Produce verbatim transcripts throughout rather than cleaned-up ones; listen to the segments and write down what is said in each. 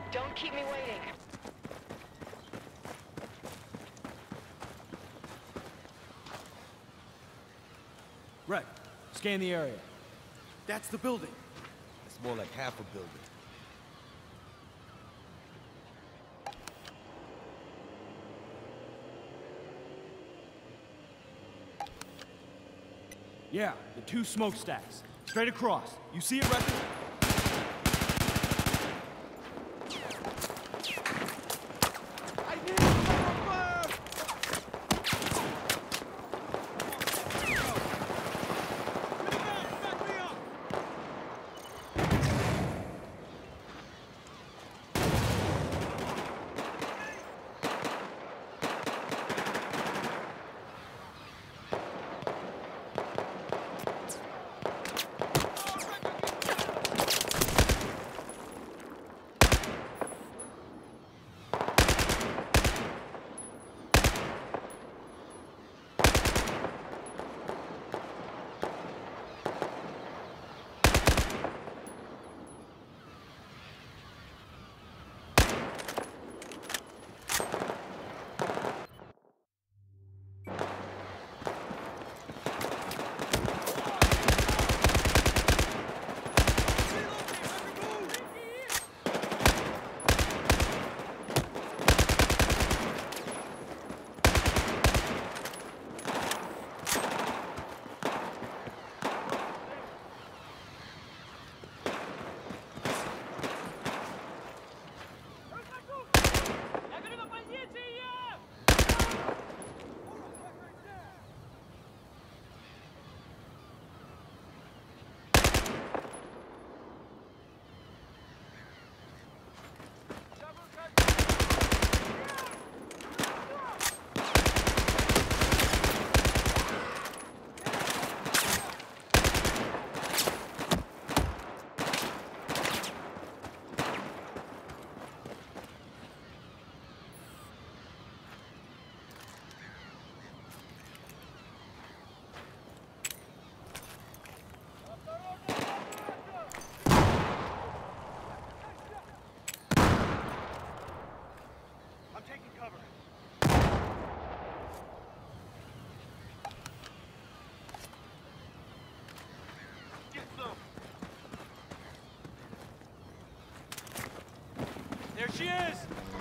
Don't keep me waiting. Right. Scan the area. That's the building. It's more like half a building. Yeah, the two smokestacks. Straight across. You see it, Record? I need cover! Back me up! There she is!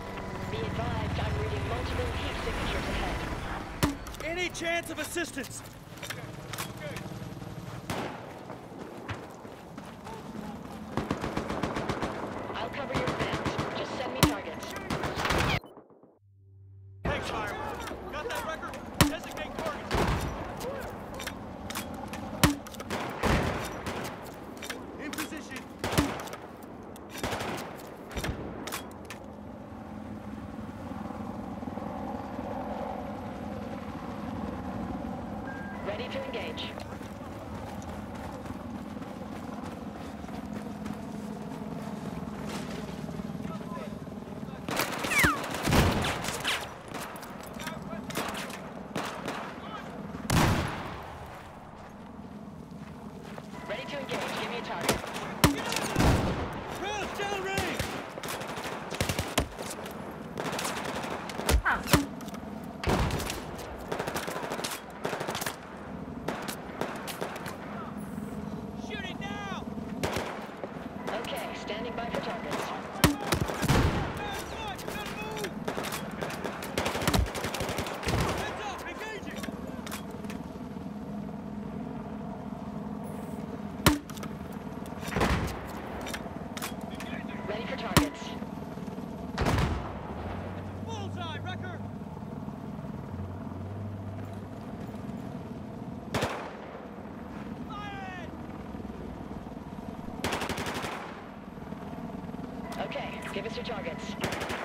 Be advised, I'm reading multiple heat signatures ahead. Any chance of assistance? I'll cover your advance. Just send me targets. Thanks, fire. Got that record? Designate targets. In position. Ready to engage. Ready to engage. Give me a target. Cross downrange! Shoot it now! Okay, standing by for targets. Heads up! Engaging! Ready for targets. Bullseye, Wrecker! Fire it! Okay, give us your targets.